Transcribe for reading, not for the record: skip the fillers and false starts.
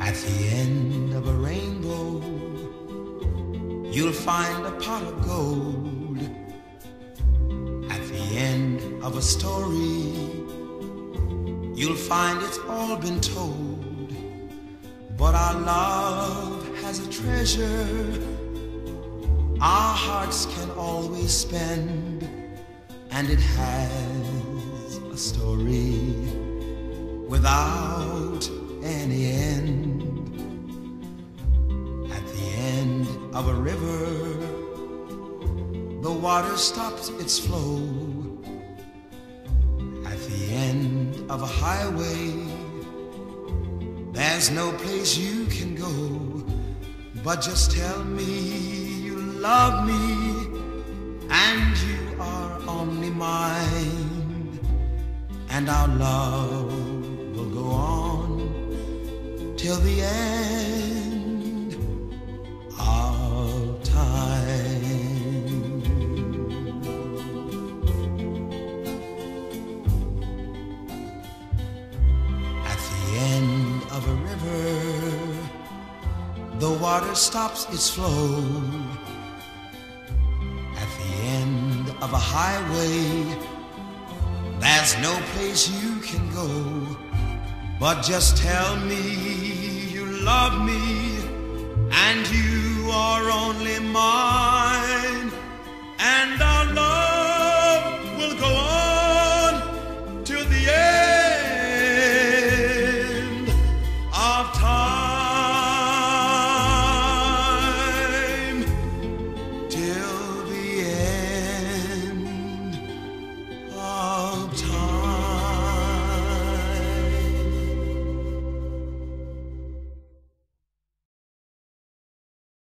At the end of a rainbow, you'll find a pot of gold. At the end of a story, you'll find it's all been told. But our love has a treasure our hearts can always spend, and it has a story without any end. At the end of a river, the water stops its flow. At the end of a highway, there's no place you can go. But just tell me you love me, and you are only mine, and our love will go on till the end of time. At the end of a river, the water stops its flow. At the end of a highway, there's no place you can go. But just tell me you love me, and you are only mine, and